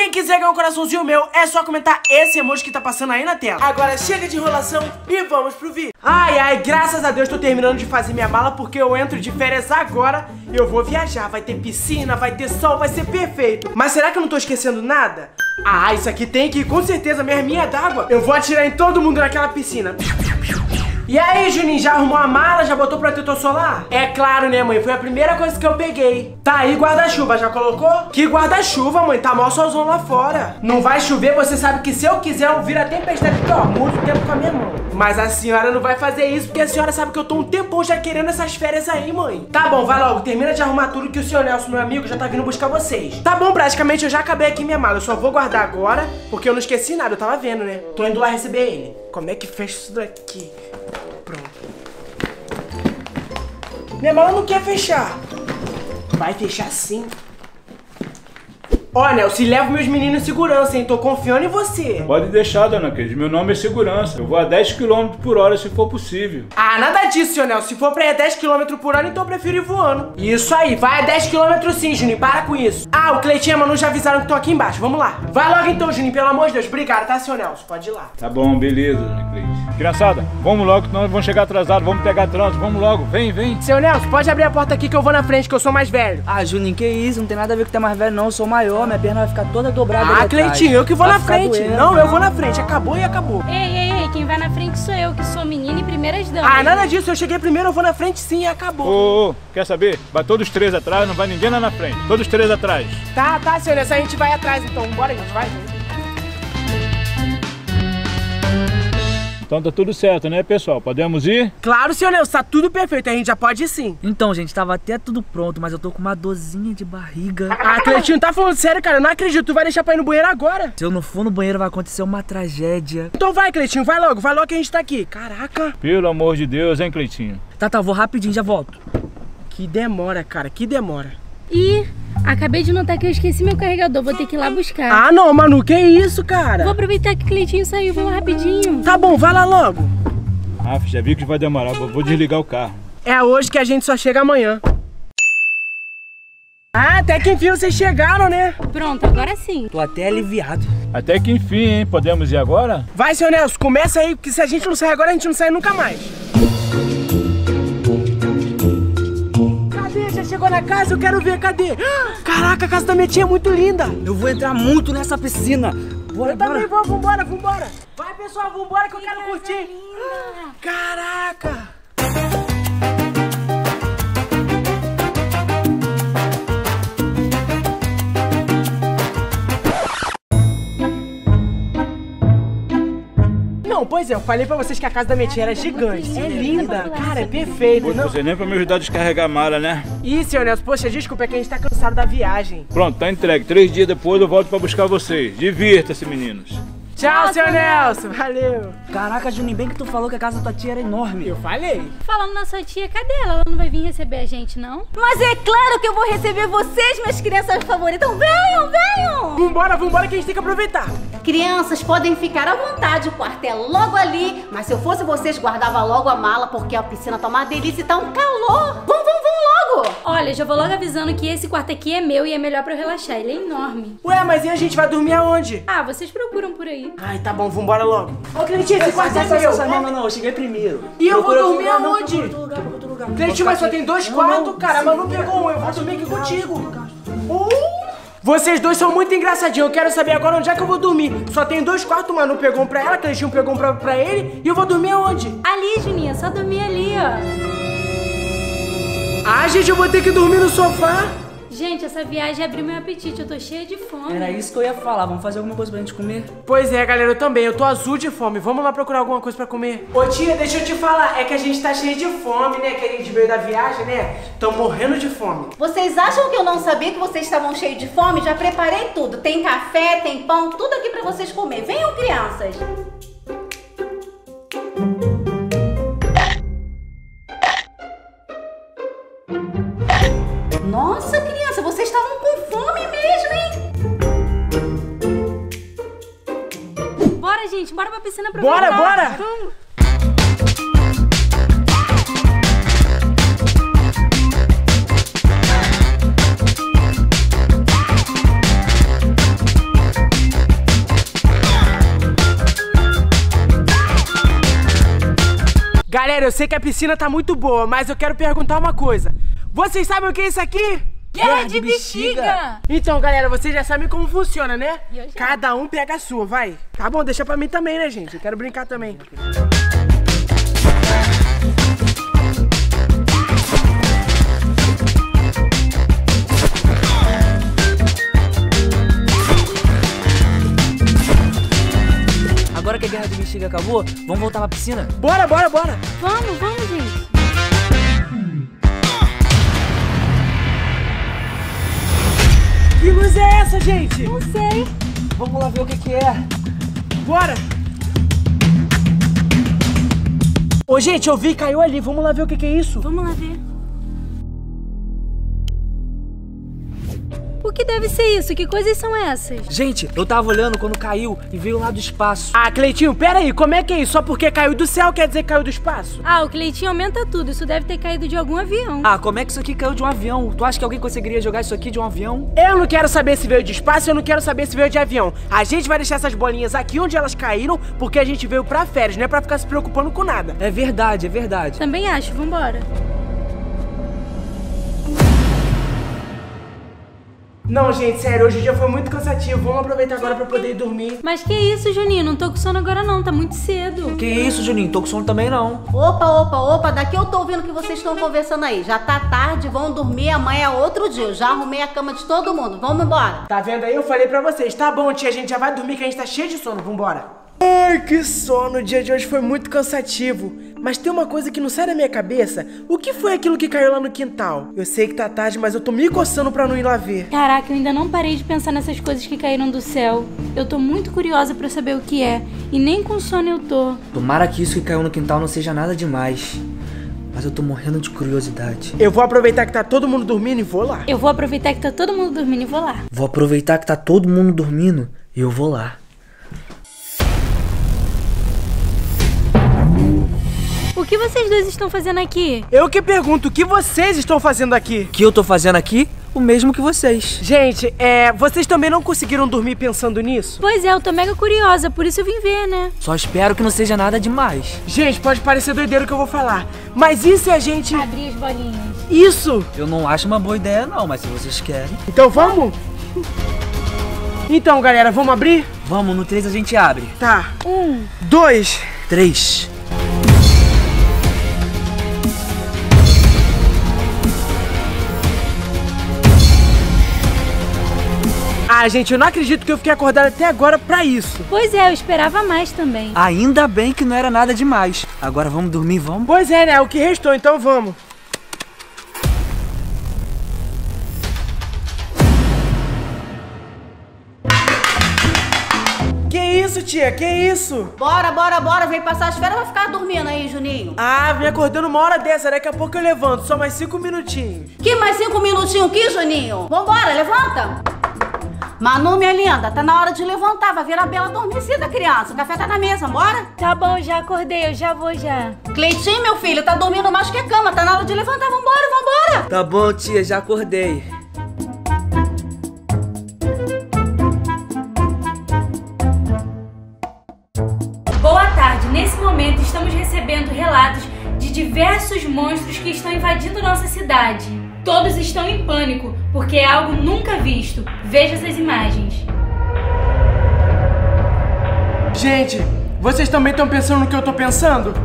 Quem quiser ganhar um coraçãozinho meu, é só comentar esse emoji que tá passando aí na tela. Agora chega de enrolação e vamos pro vídeo. Ai, graças a Deus tô terminando de fazer minha mala, porque eu entro de férias agora e eu vou viajar. Vai ter piscina, vai ter sol, vai ser perfeito. Mas será que eu não tô esquecendo nada? Ah, isso aqui tem que ir, com certeza, minha arminha d'água. Eu vou atirar em todo mundo naquela piscina. E aí, Juninho, já arrumou a mala? Já botou protetor solar? É claro, né, mãe? Foi a primeira coisa que eu peguei. Tá aí, guarda-chuva, já colocou? Que guarda-chuva, mãe? Tá mó solzão lá fora. Não vai chover, você sabe que se eu quiser, eu viro a tempestade aqui, ó, muito tempo com a minha mão. Mas a senhora não vai fazer isso, porque a senhora sabe que eu tô um tempão já querendo essas férias aí, mãe. Tá bom, vai logo, termina de arrumar tudo que o senhor Nelson, meu amigo, já tá vindo buscar vocês. Tá bom, praticamente eu já acabei aqui minha mala. Eu só vou guardar agora, porque eu não esqueci nada, eu tava vendo, né? Tô indo lá receber ele. Como é que fecha isso daqui? Pronto. Minha mala não quer fechar. Vai fechar sim. Ó, Nelson, leva meus meninos em segurança, hein? Tô confiando em você. Pode deixar, dona Cris. Meu nome é segurança. Eu vou a 10 km por hora se for possível. Ah, nada disso, senhor Nelson. Se for pra ir a 10 km por hora, então eu prefiro ir voando. Isso aí, vai a 10 km sim, Juninho. Para com isso. Ah, o Cleitinho e a Manu já avisaram que estão aqui embaixo. Vamos lá. Vai logo então, Juninho, pelo amor de Deus. Obrigado, tá, senhor Nelson? Pode ir lá. Tá bom, beleza, dona Cris. Criançada, vamos logo, senão nós vamos chegar atrasados. Vamos pegar trânsito. Vamos logo. Vem, vem. Senhor Nelson, pode abrir a porta aqui que eu vou na frente, que eu sou mais velho. Ah, Juninho, que isso? Não tem nada a ver com ter mais velho, não. Eu sou maior, minha perna vai ficar toda dobrada. Ah, Cleitinho, eu que vou na frente. Doendo, não, eu vou na frente. Acabou e acabou. Ei, quem vai na frente sou eu, que sou menina e primeiras damas. Ah, nada disso. Eu cheguei primeiro, eu vou na frente sim e acabou. Ô, quer saber? Vai todos três atrás, não vai ninguém lá na frente. Todos três atrás. Tá, senhor Nelson, a gente vai atrás então. Bora, gente, vai. Então tá tudo certo, né, pessoal? Podemos ir? Claro, senhor Nelson, tá tudo perfeito. A gente já pode ir sim. Então, gente, tava até tudo pronto, mas eu tô com uma dorzinha de barriga. Ah, Cleitinho, tá falando sério, cara? Eu não acredito. Tu vai deixar pra ir no banheiro agora? Se eu não for no banheiro, vai acontecer uma tragédia. Então vai, Cleitinho, vai logo que a gente tá aqui. Caraca. Pelo amor de Deus, hein, Cleitinho? Tá, vou rapidinho, já volto. Que demora, cara, que demora. Ih, acabei de notar que eu esqueci meu carregador, vou ter que ir lá buscar. Ah, não, Manu, que isso, cara? Vou aproveitar que o Cleitinho saiu, vou lá rapidinho. Tá bom, vai lá logo. Ah, já vi que vai demorar, vou desligar o carro. É hoje que a gente só chega amanhã. Ah, até que enfim vocês chegaram, né? Pronto, agora sim. Tô até aliviado. Até que enfim, hein? Podemos ir agora? Vai, senhor Nelson, começa aí, porque se a gente não sair agora, a gente não sai nunca mais. Cadê? Já chegou na casa? Eu quero ver, cadê? Caraca, a casa da minha tia é muito linda. Eu vou entrar muito nessa piscina. Bora, eu também vou, vambora. Vai, pessoal, vambora que eu quero curtir. Caraca. Não, pois é, eu falei pra vocês que a casa da minha tia era gigante. É linda, cara, é perfeito. Pô, você nem pra me ajudar a descarregar a mala, né? Ih, senhor Nelson, poxa, desculpa, é que a gente tá cansado da viagem. Pronto, tá entregue. 3 dias depois eu volto pra buscar vocês. Divirta-se, meninos. Tchau, senhor Nelson, valeu. Caraca, Juninho, bem que tu falou que a casa da tua tia era enorme. Eu falei. Falando na sua tia, cadê ela? Ela não vai vir receber a gente, não? Mas é claro que eu vou receber vocês, minhas crianças favoritas. Então venham! Vambora que a gente tem que aproveitar. Crianças, podem ficar à vontade, o quarto é logo ali. Mas se eu fosse vocês, guardava logo a mala, porque a piscina tá uma delícia e tá um calor. Vão logo! Olha, já vou logo avisando que esse quarto aqui é meu e é melhor pra eu relaxar, ele é enorme. Ué, mas e a gente vai dormir aonde? Ah, vocês procuram por aí. Ai, tá bom, vambora logo. Ô, Cleitinho, esse quarto é meu. Não, eu cheguei primeiro. E eu vou dormir aonde? Outro lugar. Cleitinho, mas só tem 2 quartos, cara. A Manu pegou um, eu vou dormir aqui contigo. Vocês dois são muito engraçadinhos. Eu quero saber agora onde é que eu vou dormir. Só tem 2 quartos, Manu pegou um pra ela, Cleitinho pegou um pra ele. E eu vou dormir aonde? Ali, Juninha, só dormir ali, ó. Ah, gente, eu vou ter que dormir no sofá. Gente, essa viagem abriu meu apetite, eu tô cheia de fome. Era isso que eu ia falar, vamos fazer alguma coisa pra gente comer? Pois é, galera, eu também, eu tô azul de fome. Vamos lá procurar alguma coisa pra comer. Ô tia, deixa eu te falar, é que a gente tá cheio de fome, né? Que a gente veio da viagem, né? Tão morrendo de fome. Vocês acham que eu não sabia que vocês estavam cheios de fome? Já preparei tudo. Tem café, tem pão, tudo aqui pra vocês comer. Venham, crianças. Nossa, criança, vocês estavam com fome mesmo, hein? Bora, gente, bora pra piscina aproveitar. Bora! Vamos. Galera, eu sei que a piscina tá muito boa, mas eu quero perguntar uma coisa. Vocês sabem o que é isso aqui? Guerra de bexiga! Então, galera, vocês já sabem como funciona, né? Eu já. Cada um pega a sua, vai. Tá bom, deixa pra mim também, né, gente? Eu quero brincar também. Agora que a guerra de bexiga acabou, vamos voltar pra piscina? Bora, bora, bora. Vamos, gente. Que luz é essa, gente? Não sei. Vamos lá ver o que é. Bora. Ô, gente, eu vi, caiu ali. Vamos lá ver o que é isso. Vamos lá ver. O que deve ser isso? Que coisas são essas? Gente, eu tava olhando quando caiu e veio lá do espaço. Ah, Cleitinho, pera aí. Como é que é isso? Só porque caiu do céu quer dizer que caiu do espaço? Ah, o Cleitinho aumenta tudo. Isso deve ter caído de algum avião. Ah, como é que isso aqui caiu de um avião? Tu acha que alguém conseguiria jogar isso aqui de um avião? Eu não quero saber se veio de espaço, eu não quero saber se veio de avião. A gente vai deixar essas bolinhas aqui onde elas caíram, porque a gente veio pra férias, não é pra ficar se preocupando com nada. É verdade, é verdade. Também acho. Vambora. Não, gente, sério, hoje o dia foi muito cansativo. Vamos aproveitar agora pra poder ir dormir. Mas que isso, Juninho? Não tô com sono agora não. Tá muito cedo. Que isso, Juninho? Tô com sono também não. Opa, daqui eu tô ouvindo o que vocês estão conversando aí. Já tá tarde, vão dormir, amanhã é outro dia. Eu já arrumei a cama de todo mundo, vamos embora. Tá vendo aí? Eu falei pra vocês. Tá bom, tia, a gente já vai dormir que a gente tá cheio de sono. Vambora. Ai, que sono. O dia de hoje foi muito cansativo. Mas tem uma coisa que não sai da minha cabeça. O que foi aquilo que caiu lá no quintal? Eu sei que tá tarde, mas eu tô me coçando pra não ir lá ver. Caraca, eu ainda não parei de pensar nessas coisas que caíram do céu. Eu tô muito curiosa pra saber o que é. E nem com sono eu tô. Tomara que isso que caiu no quintal não seja nada demais. Mas eu tô morrendo de curiosidade. Eu vou aproveitar que tá todo mundo dormindo e vou lá. Eu vou aproveitar que tá todo mundo dormindo e vou lá. Vou aproveitar que tá todo mundo dormindo e eu vou lá. O que vocês dois estão fazendo aqui? Eu que pergunto, o que vocês estão fazendo aqui? O que eu tô fazendo aqui? O mesmo que vocês. Gente, vocês também não conseguiram dormir pensando nisso? Pois é, eu tô mega curiosa, por isso eu vim ver, né? Só espero que não seja nada demais. Gente, pode parecer doideiro o que eu vou falar, mas e se a gente... Abrir as bolinhas. Isso! Eu não acho uma boa ideia não, mas se vocês querem... Então vamos? Então, galera, vamos abrir? Vamos, no 3 a gente abre. Tá. 1, 2... 3. Ah, gente, eu não acredito que eu fiquei acordado até agora pra isso. Pois é, eu esperava mais também. Ainda bem que não era nada demais. Agora vamos dormir, vamos? Pois é, né? O que restou, então vamos. Que isso, tia? Que isso? Bora, vem passar as férias, vai ficar dormindo aí, Juninho. Ah, vem acordando uma hora dessa, daqui a pouco eu levanto, só mais 5 minutinhos. Que mais 5 minutinhos aqui, Juninho? Vambora, levanta. Manu, minha linda, tá na hora de levantar, vai vir a Bela adormecida, criança. O café tá na mesa, bora? Tá bom, já acordei, eu já vou já. Cleitinho, meu filho, tá dormindo mais que a cama, tá na hora de levantar, vambora. Tá bom, tia, já acordei. Boa tarde, nesse momento estamos recebendo relatos de diversos monstros que estão invadindo nossa cidade. Todos estão em pânico, porque é algo nunca visto. Veja essas imagens. Gente, vocês também estão pensando no que eu tô pensando?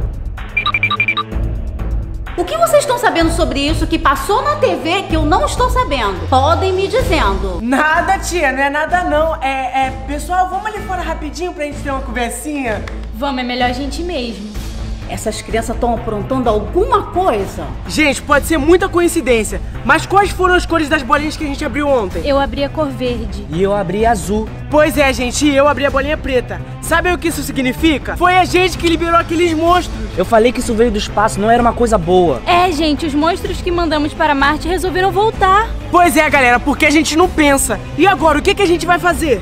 O que vocês estão sabendo sobre isso que passou na TV que eu não estou sabendo? Podem me dizendo. Nada, tia, não é nada não. Pessoal, vamos ali fora rapidinho pra gente ter uma conversinha? Vamos, é melhor a gente ir mesmo. Essas crianças estão aprontando alguma coisa? Gente, pode ser muita coincidência, mas quais foram as cores das bolinhas que a gente abriu ontem? Eu abri a cor verde. E eu abri azul. Pois é, gente, e eu abri a bolinha preta. Sabe o que isso significa? Foi a gente que liberou aqueles monstros. Eu falei que isso veio do espaço, não era uma coisa boa. É, gente, os monstros que mandamos para Marte resolveram voltar. Pois é, galera, porque a gente não pensa. E agora, o que a gente vai fazer?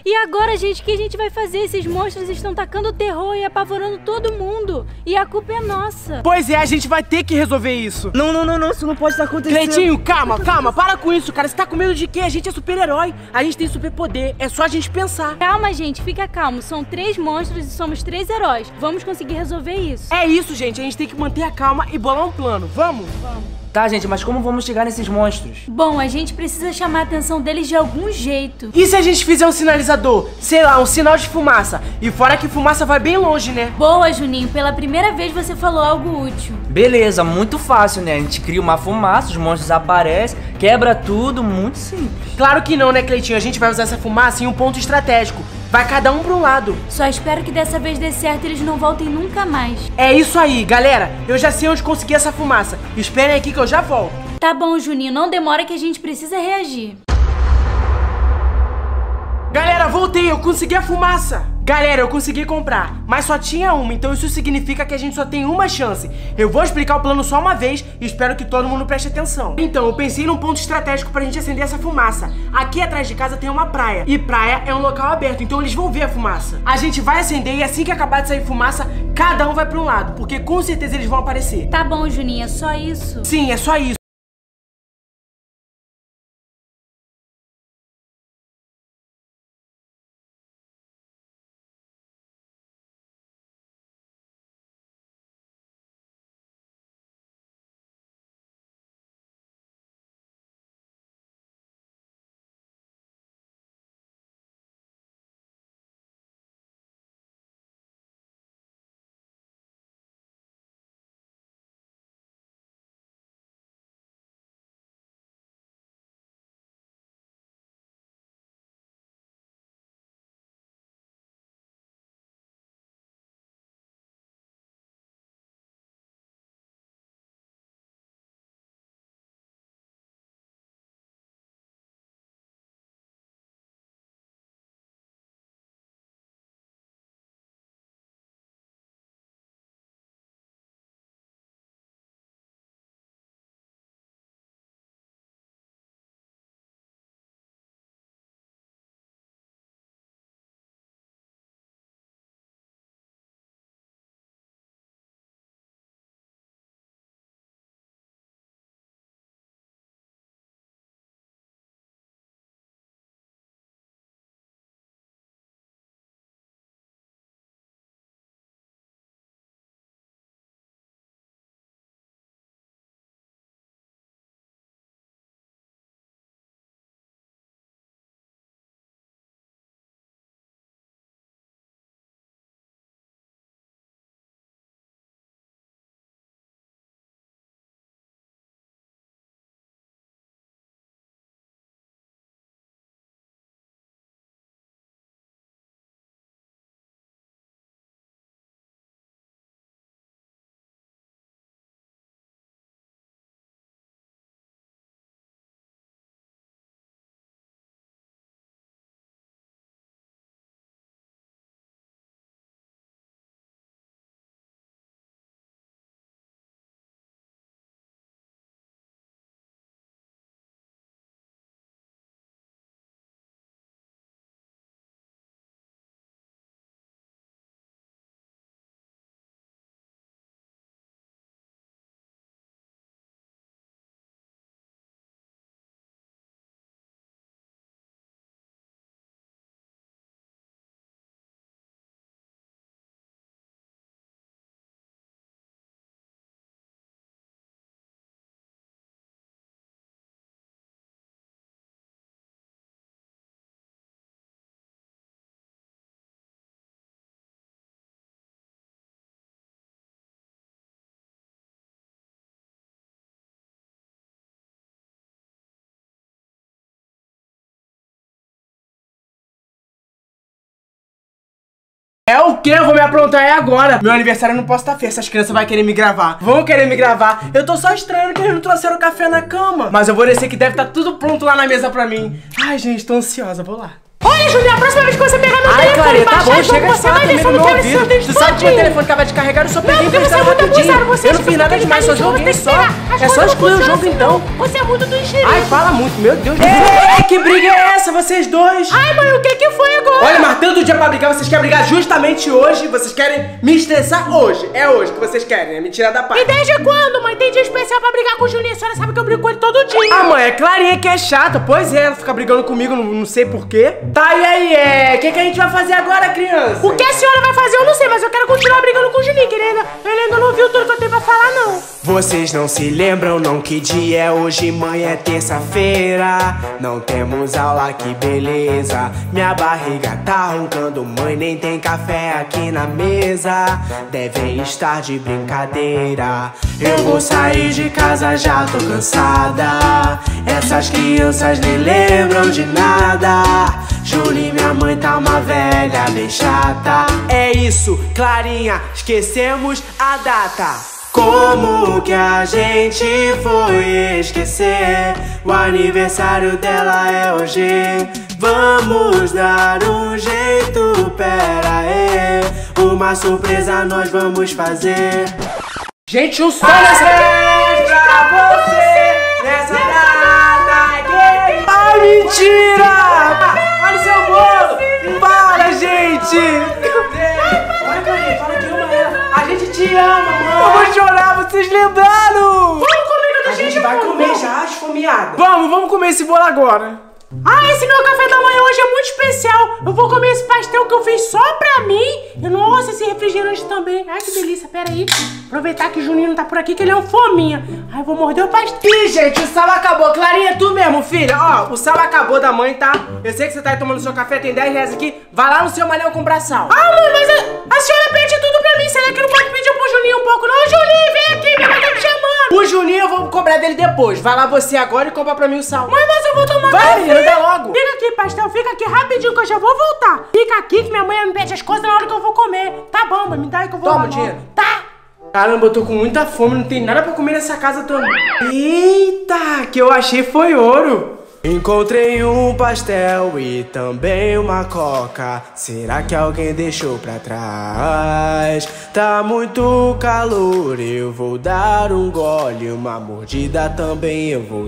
E agora, gente, o que a gente vai fazer? Esses monstros estão tacando terror e apavorando todo mundo. E a culpa é nossa. Pois é, a gente vai ter que resolver isso. Não, isso não pode estar acontecendo. Cleitinho, calma, para com isso, cara. Você tá com medo de quê? A gente é super-herói. A gente tem superpoder, é só a gente pensar. Calma, gente, fica calmo. São 3 monstros e somos 3 heróis. Vamos conseguir resolver isso. É isso, gente. A gente tem que manter a calma e bolar um plano. Vamos? Tá, gente, mas como vamos chegar nesses monstros? Bom, a gente precisa chamar a atenção deles de algum jeito. E se a gente fizer um sinalizador? Sei lá, um sinal de fumaça. E fora que fumaça vai bem longe, né? Boa, Juninho. Pela primeira vez você falou algo útil. Beleza, muito fácil, né? A gente cria uma fumaça, os monstros aparecem, quebra tudo, muito simples. Claro que não, né, Cleitinho? A gente vai usar essa fumaça em um ponto estratégico. Vai cada um pra um lado. Só espero que dessa vez dê certo e eles não voltem nunca mais. É isso aí, galera. Eu já sei onde conseguir essa fumaça. Esperem aqui que eu já volto. Tá bom, Juninho. Não demora que a gente precisa reagir. Galera, voltei. Eu consegui a fumaça. Galera, eu consegui comprar, mas só tinha uma, então isso significa que a gente só tem uma chance. Eu vou explicar o plano só uma vez e espero que todo mundo preste atenção. Então, eu pensei num ponto estratégico pra gente acender essa fumaça. Aqui atrás de casa tem uma praia, e praia é um local aberto, então eles vão ver a fumaça. A gente vai acender e assim que acabar de sair fumaça, cada um vai pra um lado, porque com certeza eles vão aparecer. Tá bom, Juninho, é só isso? Sim, é só isso. É o que? Eu vou me aprontar agora. Meu aniversário eu não posso estar feio. Essas crianças vão querer me gravar. Vão querer me gravar. Eu tô só estranhando que eles não trouxeram café na cama. Mas eu vou descer que deve estar tudo pronto lá na mesa pra mim. Ai, gente, tô ansiosa. Vou lá. Olha, Julia, a próxima vez que você pegar meu telefone, tá bom, chega de falar também no meu ouvido. Tu sabe que meu telefone acaba de carregar, eu só peguei pra instalar rapidinho. Eu não fiz nada demais, só joguei só. É só excluir o jogo então. Você é muito do engenheiro. Ai, fala muito, meu Deus do céu. Que briga é essa? essa, vocês dois? Ai, mãe, o que foi agora? Olha, mas tanto dia pra brigar, vocês querem brigar justamente hoje. Vocês querem me estressar hoje. É hoje que vocês querem, é me tirar da paz. E desde quando, mãe? Tem dia especial pra brigar com o Juninho. A senhora sabe que eu brigo com ele todo dia. Ah, mãe, é Clarinha que é chata. Pois é, ela fica brigando comigo, não sei porquê. Tá, e aí, o que a gente vai fazer agora, criança? O que a senhora vai fazer eu não sei, mas eu quero continuar brigando com o Juninho, que ele ainda não viu tudo que eu tenho pra falar, não. Vocês não se lembram não que dia é hoje, mãe, é terça-feira. Não temos aula, que beleza. Minha barriga tá roncando, mãe, nem tem café aqui na mesa. Devem estar de brincadeira. Eu vou sair de casa, já tô cansada. Essas crianças nem lembram de nada. Julinho, minha mãe tá uma velha bem chata. É isso, Clarinha, esquecemos a data. Como que a gente foi esquecer? O aniversário dela é hoje. Vamos dar um jeito, pera aí. Uma surpresa nós vamos fazer. Gente, um som nessa festa pra você, nessa data gay. Ai, mentira! Olha o seu bolo! Para, gente! Olha, Clarinha, fala que ama ela. A gente te ama, mãe. Eu vou chorar, vocês lembraram? Vamos comer, A gente vai comer já, esfomeada. Vamos comer esse bolo agora. Ah, esse meu café da manhã hoje é muito especial. Eu vou comer esse pastel que eu fiz só pra mim. E nossa, esse refrigerante também. Ai, que delícia, pera aí. Aproveitar que o Juninho não tá por aqui, que ele é um fominha. Ai, eu vou morder o pastel. Ih, gente, o sal acabou. Clarinha, é tu mesmo, filha. Ó, o sal acabou da mãe, tá? Eu sei que você tá aí tomando seu café, tem 10 reais aqui. Vai lá no seu Manel comprar sal. Ah, mãe, mas a senhora pede tudo pra mim. Será que não pode pedir pro Juninho um pouco? Não, Juninho, vem aqui, minha mãe tá me chamando. O Juninho eu vou cobrar dele depois. Vai lá você agora e compra pra mim o sal. Mãe, mas eu vou tomar café. Vai, anda logo. Fica aqui, pastel, fica aqui rapidinho que eu já vou voltar. Fica aqui que minha mãe me pede as coisas na hora que eu vou comer. Tá bom, mãe, me dá aí que eu vou Toma lá. o dinheiro. Tá. Caramba, eu tô com muita fome, não tem nada pra comer nessa casa também. Eita, que eu achei foi ouro. Encontrei um pastel e também uma coca. Será que alguém deixou pra trás? Tá muito calor, eu vou dar um gole. Uma mordida também eu vou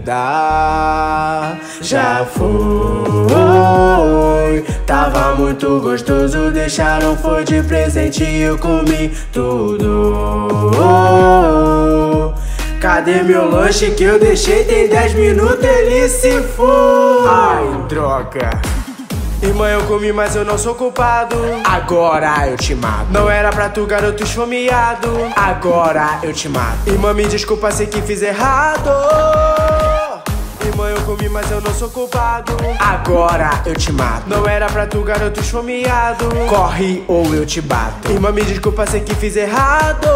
dar. Já foi, tava muito gostoso. Deixaram, foi de presente e eu comi tudo. Cadê meu lanche que eu deixei? Tem 10 minutos, ele se foi. Ai, droga. Irmã, eu comi, mas eu não sou culpado. Agora eu te mato. Não era pra tu, garoto esfomeado. Agora eu te mato. Irmã, me desculpa, sei que fiz errado. Irmã, eu comi, mas eu não sou culpado. Agora eu te mato. Não era pra tu, garoto esfomeado. Corre ou eu te bato. Irmã, me desculpa, sei que fiz errado.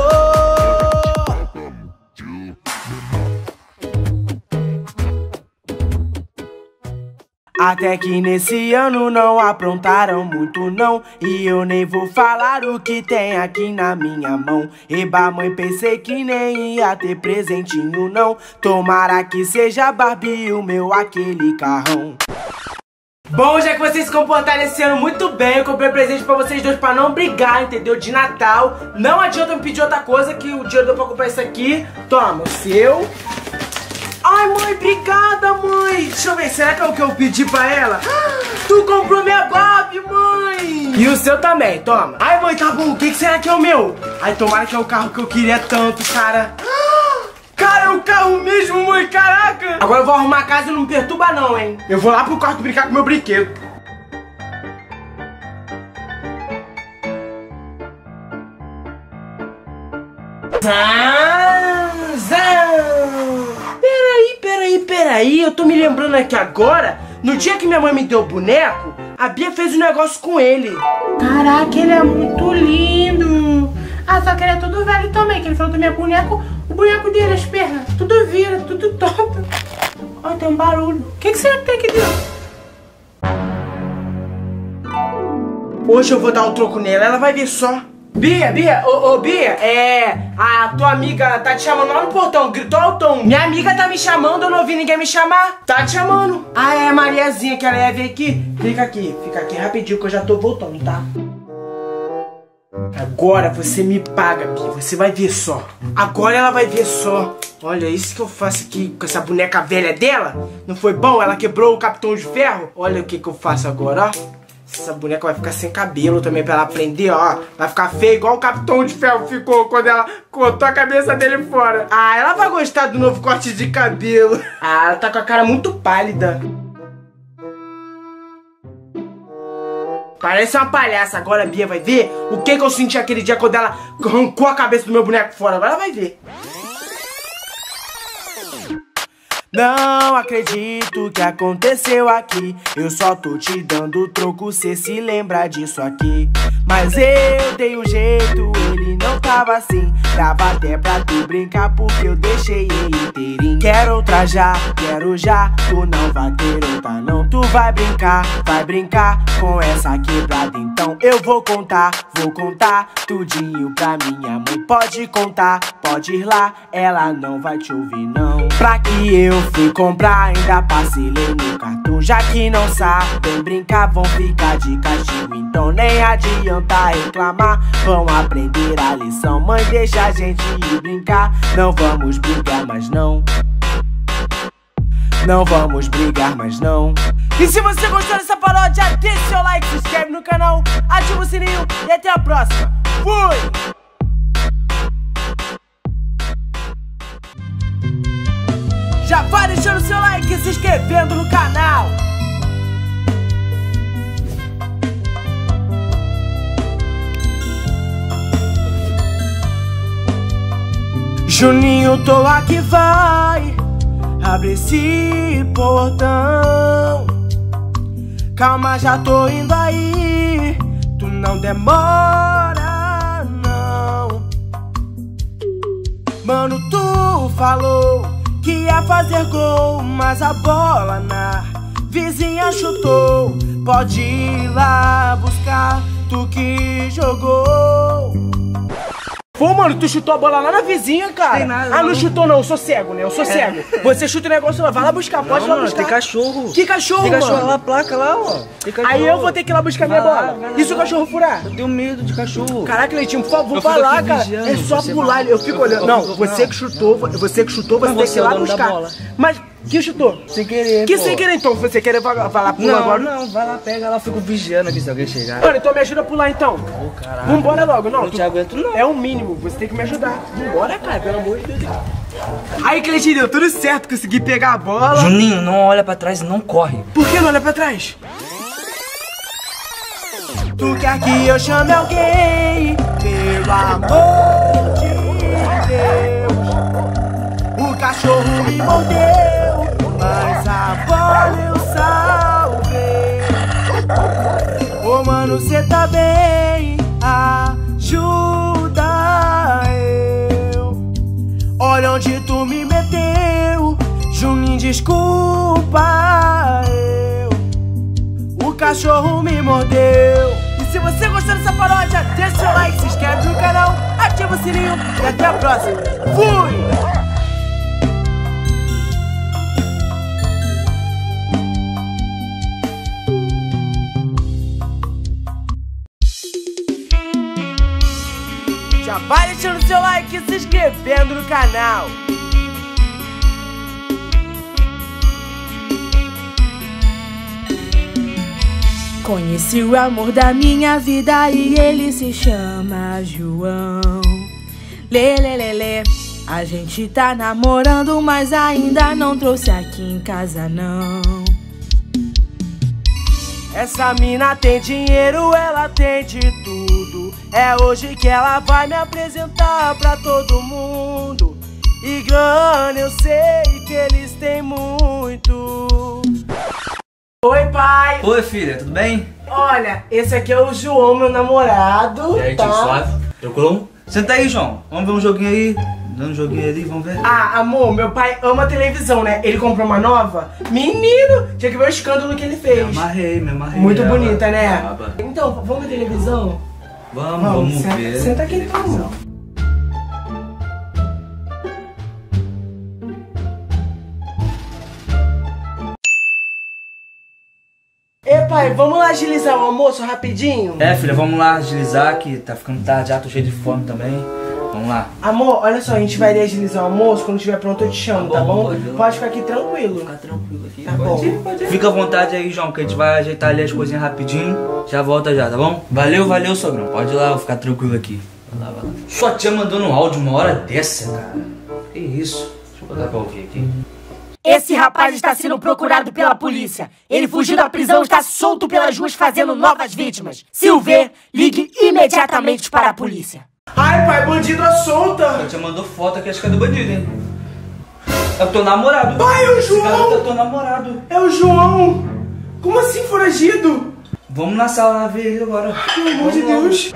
Até que nesse ano não aprontaram muito não. E eu nem vou falar o que tem aqui na minha mão. Eba, mãe, pensei que nem ia ter presentinho não. Tomara que seja Barbie o meu aquele carrão. Bom, já que vocês se comportaram esse ano muito bem, eu comprei presente pra vocês dois pra não brigar, entendeu? De Natal. Não adianta me pedir outra coisa, que o dinheiro deu pra comprar isso aqui. Toma, o seu. Ai, mãe, obrigada, mãe. Deixa eu ver, será que é o que eu pedi pra ela? Tu comprou minha Barbie, mãe. E o seu também, toma. Ai, mãe, tá bom, o que será que é o meu? Ai, tomara que é o carro que eu queria tanto, cara. Cara, é o carro mesmo, mãe, caraca. Agora eu vou arrumar a casa e não me perturba não, hein. Eu vou lá pro quarto brincar com meu brinquedo. Peraí, eu tô me lembrando aqui agora. No dia que minha mãe me deu o boneco, a Bia fez um negócio com ele. Caraca, ele é muito lindo. Ah, só que ele é tudo velho também, que ele falou do meu boneco, o boneco dele, as pernas, tudo vira, tudo torto. Olha, tem um barulho. O que será que tem aqui dentro? Hoje eu vou dar um troco nela, ela vai ver só. Bia, Bia, a tua amiga tá te chamando lá no portão, gritou altão. Minha amiga tá me chamando, eu não ouvi ninguém me chamar. Tá te chamando. Ah, é a Mariazinha que ela ia vir aqui. Fica aqui rapidinho que eu já tô voltando, tá? Agora você me paga, Bia. Você vai ver só. Agora ela vai ver só. Olha, isso que eu faço aqui com essa boneca velha dela. Não foi bom? Ela quebrou o Capitão de Ferro. Olha o que eu faço agora, ó. Essa boneca vai ficar sem cabelo também pra ela aprender, ó. Vai ficar feia igual o Capitão de Ferro ficou quando ela cortou a cabeça dele fora. Ah, ela vai gostar do novo corte de cabelo. Ah, ela tá com a cara muito pálida. Parece uma palhaça. Agora a Bia vai ver o que eu senti aquele dia quando ela arrancou a cabeça do meu boneco fora. Agora ela vai ver. Não acredito que aconteceu aqui. Eu só tô te dando troco, cê se lembra disso aqui. Mas eu dei um jeito, ele não tava assim. Dava até pra tu brincar porque eu deixei ele inteirinho. Quero outra já, quero já. Tu não vai ter outra não. Tu vai brincar com essa quebrada. Então eu vou contar tudinho pra minha mãe. Pode contar, pode ir lá, ela não vai te ouvir não. Pra que eu fui comprar, ainda parcelei no cartão. Já que não sabem brincar, vão ficar de castigo. Então nem adianta reclamar, vão aprender a lição. Mãe, deixa a gente ir brincar. Não vamos brigar mais não. Não vamos brigar mais não. E se você gostou dessa paródia, deixa seu like, se inscreve no canal, ativa o sininho e até a próxima. Fui! Já vai deixando seu like e se inscrevendo no canal. Juninho, tô aqui, vai. Abre esse portão. Calma, já tô indo aí. Tu não demora, não. Mano, tu falou que ia fazer gol, mas a bola na vizinha chutou. Pode ir lá buscar, tu que jogou. Pô, mano, tu chutou a bola lá na vizinha, cara. Tem nada, ah, não chutou não, eu sou cego, né? Eu sou cego. Você chuta o negócio lá, vai lá buscar, pode ir lá buscar. Tem cachorro. Que cachorro, tem mano? Tem cachorro lá, a placa lá, ó. Tem cachorro. Aí eu vou ter que ir lá buscar minha bola. E se o cachorro furar? Eu tenho medo de cachorro. Caraca, Leitinho, por favor, vai lá, cara. É só pular, eu fico olhando. Não, você que chutou, você tem que ir lá buscar. Mas que chutou? Sem querer, que sem querer, então? Você querer vai lá pular agora? Não, vai lá, pega lá, eu fico vigiando aqui se alguém chegar. Mano, então me ajuda a pular, então. Ô, caralho. Vambora logo, não. Não te aguento, não. É o mínimo, você tem que me ajudar. Vambora, cara, pelo amor de Deus. Aí, Cleitinho, deu tudo certo, consegui pegar a bola. Juninho, não olha pra trás e não corre. Por que não olha pra trás? Tu quer que eu chame alguém? Pelo amor de Deus. O cachorro me mordeu, mas a bola eu salvei. Ô, mano, cê tá bem? Ajuda eu. Olha onde tu me meteu, Juninho, desculpa eu. O cachorro me mordeu. E se você gostou dessa paródia, deixa seu like, se inscreve no canal, ativa o sininho e até a próxima. Fui! Já vai deixando seu like e se inscrevendo no canal. Conheci o amor da minha vida e ele se chama João. Lelelele, a gente tá namorando, mas ainda não trouxe aqui em casa não. Essa mina tem dinheiro, ela tem de tudo. É hoje que ela vai me apresentar pra todo mundo. E grana eu sei que eles têm muito. Oi, pai. Oi, filha, tudo bem? Olha, esse aqui é o João, meu namorado. E aí, tá? tio suave? Tranquilo? Senta aí, João. Vamos ver um joguinho aí. Dando um joguinho ali, vamos ver. Ah, amor, meu pai ama televisão, né? Ele comprou uma nova. Menino, tinha que ver o escândalo que ele fez. Me amarrei. Muito bonita, né? Brava. Então, vamos ver televisão? Vamos ver. Senta aqui então. pai, vamos lá agilizar o almoço rapidinho? É, filha, vamos lá agilizar que tá ficando tarde já, tô cheio de fome também. Vamos lá. Amor, olha só, a gente vai ali agilizar o almoço, quando estiver pronto eu te chamo, tá bom? Pode ficar aqui tranquilo. Ficar tranquilo aqui. Tá bom. Fica à vontade aí, João, que a gente vai ajeitar ali as coisinhas rapidinho. Já volta já, tá bom? Valeu, sogrão. Pode ir lá, vou ficar tranquilo aqui. Vai lá. Sua tia mandou um áudio uma hora dessa, cara. Que isso? Deixa eu botar pra ouvir aqui. Esse rapaz está sendo procurado pela polícia. Ele fugiu da prisão e está solto pelas ruas fazendo novas vítimas. Se o ver, ligue imediatamente para a polícia. Ai, pai, bandido à solta. Sua tia mandou foto aqui, acho que é do bandido, hein? É o teu namorado. Pai, é o João. Esse garoto é teu namorado. É o João. Como assim foragido? Vamos na sala lá ver ele agora. Pelo amor de Deus.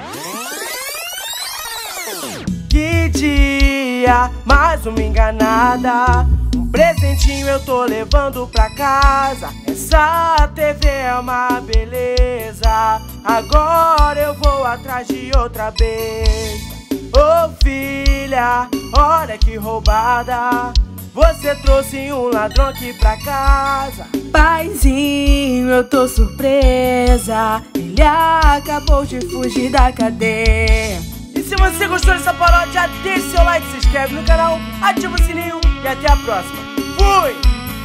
Que dia, mais uma enganada. Um presentinho eu tô levando pra casa. Essa TV é uma beleza. Agora eu vou atrás de outra besta. Ô filha, olha que roubada. Você trouxe um ladrão aqui pra casa. Paizinho, eu tô surpresa. Ele acabou de fugir da cadeia. E se você gostou dessa paródia, deixe seu like, se inscreve no canal, ativa o sininho e até a próxima. Fui!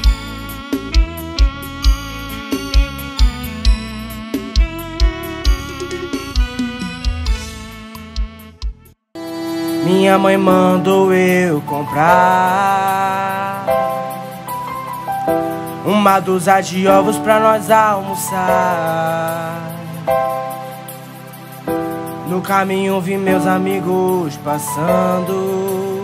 Minha mãe mandou eu comprar uma dúzia de ovos pra nós almoçar. No caminho vi meus amigos passando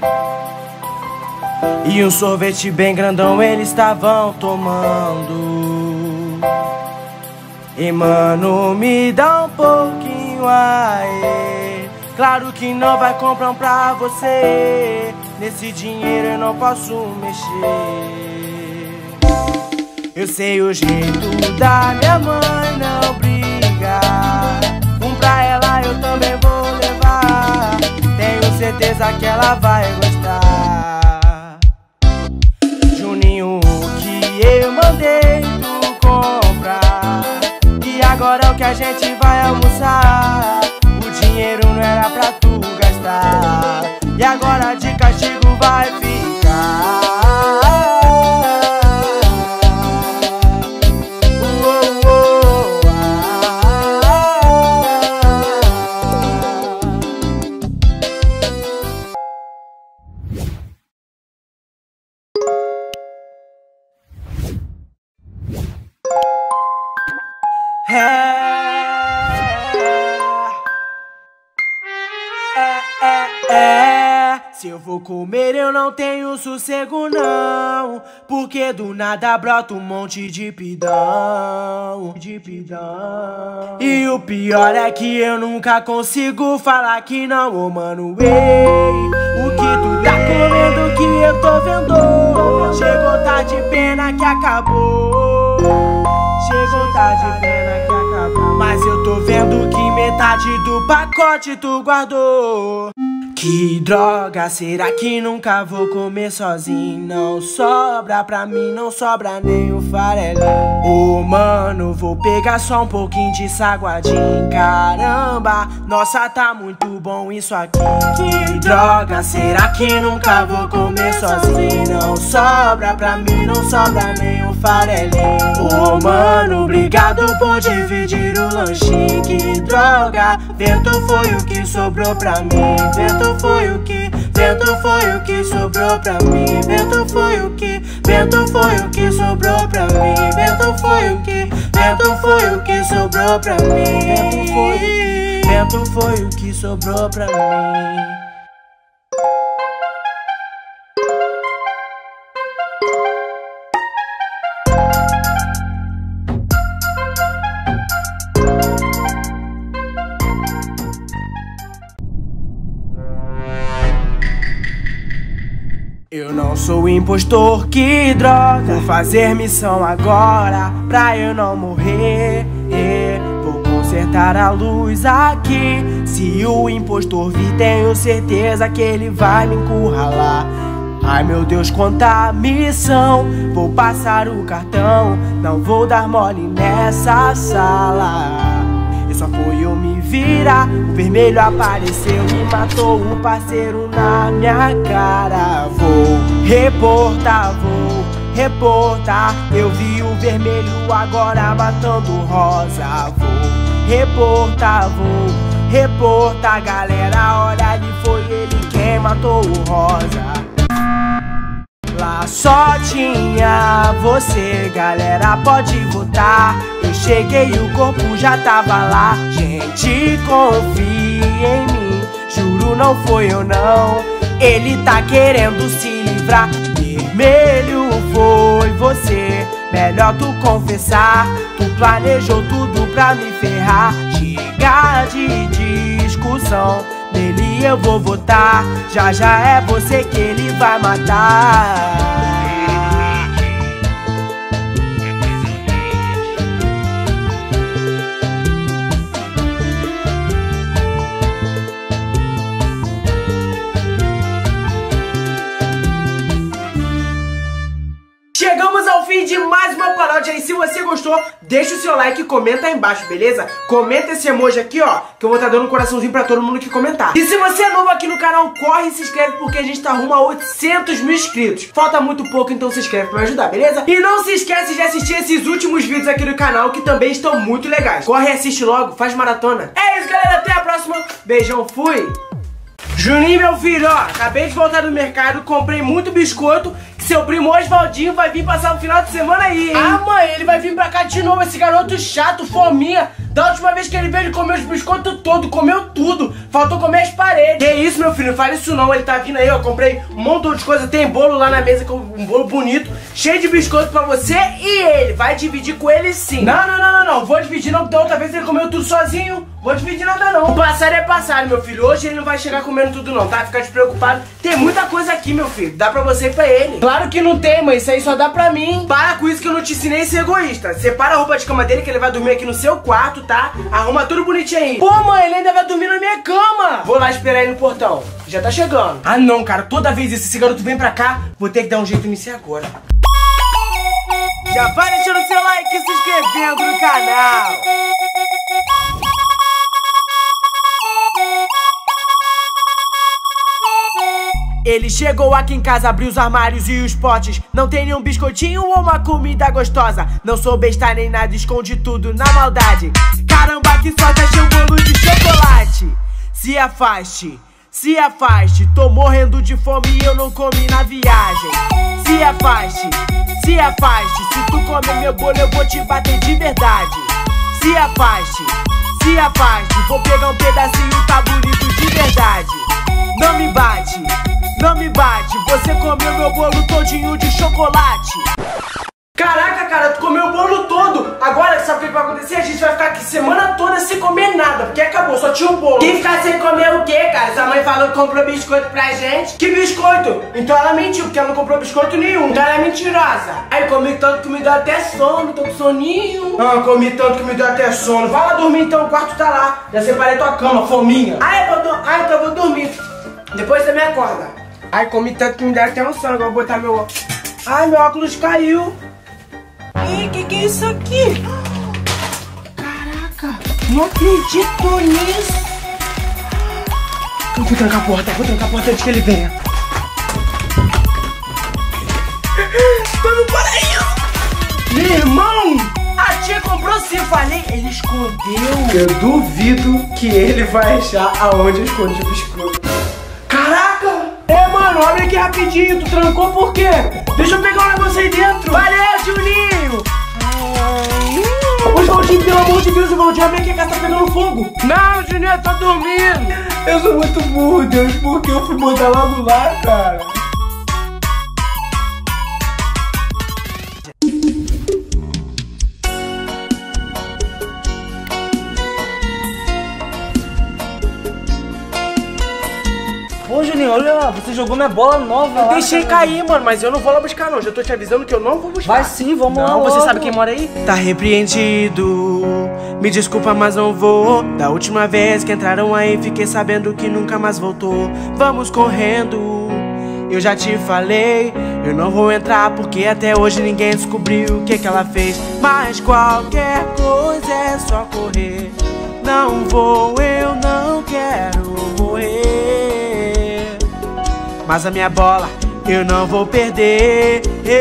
e um sorvete bem grandão eles estavam tomando. E mano, me dá um pouquinho aí. Claro que não vai comprar um pra você. Nesse dinheiro eu não posso mexer. Eu sei o jeito da minha mãe não brigar. Um pra ela eu também vou levar. Tenho certeza que ela vai gostar. Juninho, o que eu mandei tu comprar. E agora é o que a gente vai almoçar. O dinheiro não era pra tu gastar. E agora de castigo vai ficar. Se eu vou comer eu não tenho sossego não, porque do nada brota um monte de pidão. E o pior é que eu nunca consigo falar que não, ô mano, ei. O que tu tá comendo que eu tô vendo? Chegou, tá de pena que acabou. Chegou, tá de pena que acabou. Mas eu tô vendo que metade do pacote tu guardou. Que droga, será que nunca vou comer sozinho? Não sobra pra mim, não sobra nem o farelinho. Ô mano, vou pegar só um pouquinho de saguadinho. Caramba, nossa, tá muito bom isso aqui. Que droga, será que nunca vou comer sozinho? Não sobra pra mim, não sobra nem o farelinho. Ô mano, obrigado por dividir o lanchinho. Que droga, vento foi o que sobrou pra mim. Vento foi o que sobrou pra mim. Vento foi o que sobrou pra mim. Vento foi o que sobrou pra mim. Vento foi o que sobrou pra mim. Eu não sou impostor, que droga. Vou fazer missão agora pra eu não morrer. Vou consertar a luz aqui. Se o impostor vir, tenho certeza que ele vai me encurralar. Ai meu Deus, quanta missão. Vou passar o cartão, não vou dar mole nessa sala. E só foi eu me virar, o vermelho apareceu e matou o parceiro na minha cara. Vou reportar, eu vi o vermelho agora matando rosa. Vou reportar, galera, olha ali, foi ele quem matou o rosa. Lá só tinha você, galera, pode votar. Eu cheguei e o corpo já tava lá. Gente, confia em mim, juro não foi eu não. Ele tá querendo se livrar. Vermelho foi você, melhor tu confessar. Tu planejou tudo pra me ferrar. Chega de discussão, nele eu vou votar. Já é você que ele vai matar. Chegamos ao fim de mais uma paródia. E se você gostou, deixa o seu like e comenta aí embaixo, beleza? Comenta esse emoji aqui, ó, que eu vou estar dando um coraçãozinho pra todo mundo que comentar. E se você é novo aqui no canal, corre e se inscreve, porque a gente tá rumo a 800 mil inscritos. Falta muito pouco, então se inscreve pra me ajudar, beleza? E não se esquece de assistir esses últimos vídeos aqui do canal, que também estão muito legais. Corre e assiste logo, faz maratona. É isso, galera, até a próxima. Beijão, fui! Juninho, meu filho, ó, acabei de voltar do mercado, comprei muito biscoito, que seu primo Osvaldinho vai vir passar o final de semana aí, hein? Ah, mãe, ele vai vir pra cá de novo, esse garoto chato, fominha. Da última vez que ele veio, ele comeu os biscoitos todos, comeu tudo, faltou comer as paredes. Que isso, meu filho, não fale isso não, ele tá vindo aí, ó, comprei um montão de coisa, tem bolo lá na mesa, um bolo bonito, cheio de biscoito pra você e ele, vai dividir com ele sim. Não, vou dividir não, porque da outra vez ele comeu tudo sozinho, vou dividir nada não. O passado é passado, meu filho, hoje ele não vai chegar comendo tudo não, tá? Fica despreocupado, tem muita coisa aqui, meu filho, dá pra você e pra ele. Claro que não tem, mãe, isso aí só dá pra mim. Para com isso que eu não te ensinei a ser egoísta. Separa a roupa de cama dele que ele vai dormir aqui no seu quarto, tá? Arruma tudo bonitinho aí. Pô, mãe, ele ainda vai dormir na minha cama. Vou lá esperar ele no portão, já tá chegando. Ah não, cara, toda vez esse garoto vem pra cá, vou ter que dar um jeito nisso agora. Já vai deixando seu like e se inscrevendo no canal. Ele chegou aqui em casa, abriu os armários e os potes. Não tem nenhum biscoitinho ou uma comida gostosa. Não sou besta nem nada, esconde tudo na maldade. Caramba, que sorte, achei um bolo de chocolate. Se afaste, tô morrendo de fome e eu não comi na viagem. Se afaste, se tu comer meu bolo eu vou te bater de verdade. Se afaste, vou pegar um pedacinho, tá bonito de verdade. Não me bate, você comeu meu bolo todinho de chocolate. Caraca, cara, tu comeu o bolo todo. Agora, sabe o que vai acontecer? A gente vai ficar aqui semana toda sem comer nada, porque acabou, só tinha um bolo. E ficar sem comer o quê, cara? Sua mãe falou que comprou biscoito pra gente. Que biscoito? Então ela mentiu, porque ela não comprou biscoito nenhum. Então ela é mentirosa. Aí comi tanto que me deu até sono, tô com soninho. Ah, comi tanto que me deu até sono. Vai lá dormir então, o quarto tá lá. Já separei tua cama, fominha. Então eu vou dormir. Depois você me acorda. Ai, comi tanto que me deu até um sono, agora vou botar meu óculos. Ai, meu óculos caiu. Ih, que é isso aqui? Caraca, não acredito nisso. Eu vou trancar a porta antes que ele venha. Vamos para isso. Meu irmão, a tia comprou sim, eu falei, ele escondeu. Eu duvido que ele vai achar aonde eu escondi o biscoito. Caraca! Mano, abre aqui rapidinho, tu trancou por quê? Deixa eu pegar um negócio aí dentro. Valeu, Juninho! Osvaldinho, pelo amor de Deus, Osvaldinho, abre aqui, a casa tá pegando fogo. Não, Juninho, eu tô dormindo. Eu sou muito burro, Deus, porque eu fui botar logo lá, cara. Ô Juninho, olha lá, você jogou minha bola nova lá. Deixei cair, mano, mas eu não vou lá buscar não. Já tô te avisando que eu não vou buscar. Vai sim, vamos lá. Não, você sabe quem mora aí? Tá repreendido. Me desculpa, mas não vou. Da última vez que entraram aí, fiquei sabendo que nunca mais voltou. Vamos correndo. eu já te falei, eu não vou entrar porque até hoje ninguém descobriu o que ela fez. Mas qualquer coisa é só correr. Não vou, eu não quero morrer. Mas a minha bola eu não vou perder.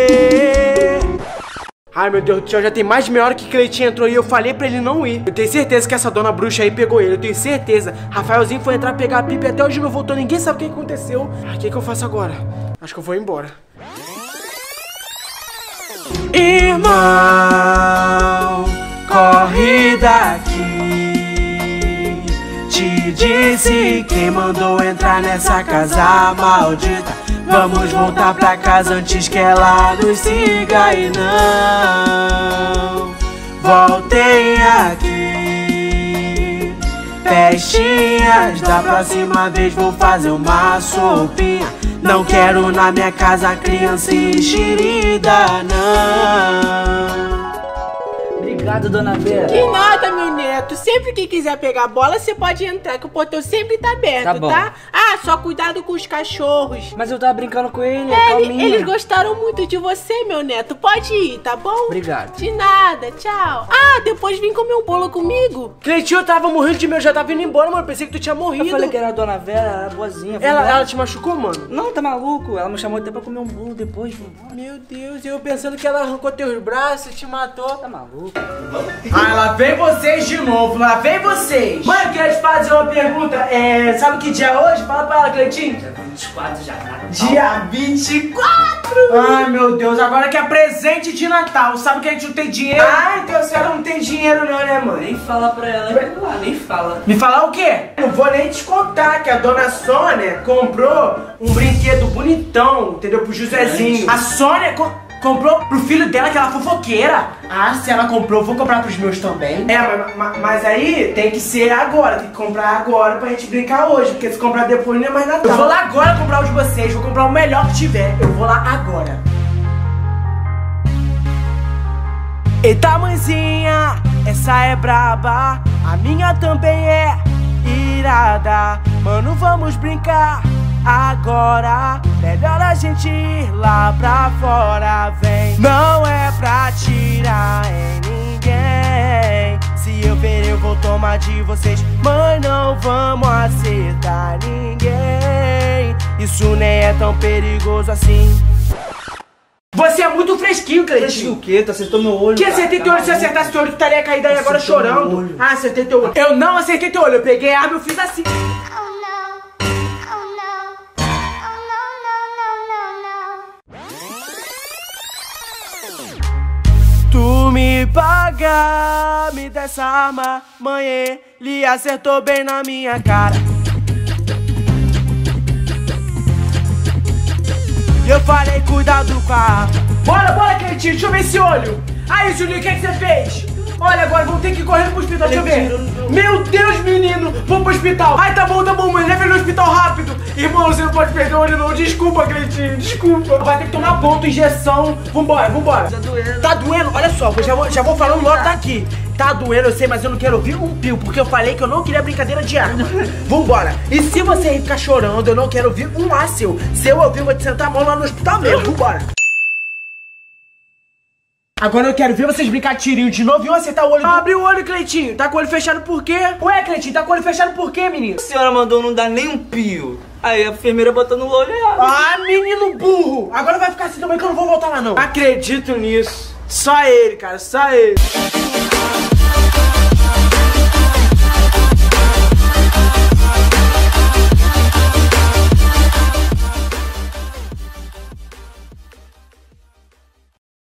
Ai, meu Deus do céu, já tem mais de meia hora que Cleitinho entrou e eu falei pra ele não ir. Eu tenho certeza que essa dona bruxa aí pegou ele, eu tenho certeza. Rafaelzinho foi entrar pegar a pipa e até hoje não voltou, ninguém sabe o que aconteceu. O que eu faço agora? Acho que eu vou embora. Irmão, corre daqui. Te disse quem mandou entrar nessa casa maldita. Vamos voltar pra casa antes que ela nos siga e não voltem aqui. Festinhas, da próxima vez vou fazer uma sopinha. Não quero na minha casa criança enxerida, não. Obrigado, dona Vera. Que nada, meu neto. Sempre que quiser pegar bola, você pode entrar, que o portão sempre tá aberto, Tá bom. tá? Ah, só cuidado com os cachorros. Mas eu tava brincando com ele, calminha. Eles gostaram muito de você, meu neto. Pode ir, tá bom? Obrigado. De nada, tchau. Ah, depois vem comer um bolo comigo. Cleitinho, eu tava morrendo de medo, já tava indo embora, mano. Pensei que tu tinha morrido. Eu falei que era a dona Vera, ela era boazinha. Ela te machucou, mano? Não, tá maluco? Ela me chamou até pra comer um bolo depois. Meu Deus, eu pensando que ela arrancou teus braços e te matou. Tá maluco? Ah, lá vem vocês de novo, lá vem vocês. Mãe, eu queria te fazer uma pergunta. Sabe que dia é hoje? Fala pra ela, Cleitinho. Dia 24 já tá. Dia 24! Ai, meu Deus, agora que é presente de Natal. Sabe que a gente não tem dinheiro? Ai, então a senhora não tem dinheiro não, né, mãe? Nem fala pra ela, nem fala. Me falar o quê? Não vou nem te contar que a dona Sônia comprou um brinquedo bonitão, entendeu? Pro Josézinho. A Sônia comprou pro filho dela, que ela é fofoqueira. Ah, se ela comprou, eu vou comprar pros meus também. Mas aí tem que ser agora, tem que comprar agora pra gente brincar hoje, porque se comprar depois não é mais Natal. Eu vou lá agora comprar o de vocês, vou comprar o melhor que tiver. Eu vou lá agora. Eita, mãezinha, essa é braba, a minha também é irada. Mano, vamos brincar agora, melhor a gente ir lá pra fora, vem. Não é pra tirar em ninguém, se eu ver eu vou tomar de vocês. Mãe, não vamos acertar ninguém, isso nem é tão perigoso assim. Você é muito fresquinho, Cleitinho. O quê? Tu acertou meu olho. Que acertei teu olho? Se eu acertasse teu olho, tu estaria caído aí agora chorando. Ah, acertei teu olho. Eu não acertei teu olho, eu peguei a arma e eu fiz assim. Tu me paga, me dá essa arma, mãe, ele acertou bem na minha cara. Eu falei, cuidado com a arma. Bora, bora, Cleitinho, deixa eu ver esse olho. Aí, Julinho, o que você fez? Olha, agora vamos ter que ir correndo pro hospital, deixa eu ver. Meu Deus, menino, vamos pro hospital. Ai, tá bom, mãe, leva ele no hospital rápido. Irmão, você não pode perder o olho não, desculpa, Cleitinho, desculpa. Vai ter que tomar ponto, injeção. Vambora, vambora. Tá doendo. Tá doendo? Olha só, eu já vou falando logo daqui. Tá doendo, eu sei, mas eu não quero ouvir um pio, porque eu falei que eu não queria brincadeira de arma. Vambora. E se você ficar chorando, eu não quero ouvir um A seu. Se eu ouvir, eu vou te sentar a mão lá no hospital mesmo. Vambora. Agora eu quero ver vocês brincar de tirinho de novo e eu acertar o olho. Abre o olho, Cleitinho. Tá com o olho fechado por quê? Ué, Cleitinho, tá com o olho fechado por quê, menino? A senhora mandou não dar nem um pio. Aí a enfermeira botou no olho errado. Ah, menino burro. Agora vai ficar assim também que eu não vou voltar lá, não. Acredito nisso. Só ele, cara, só ele.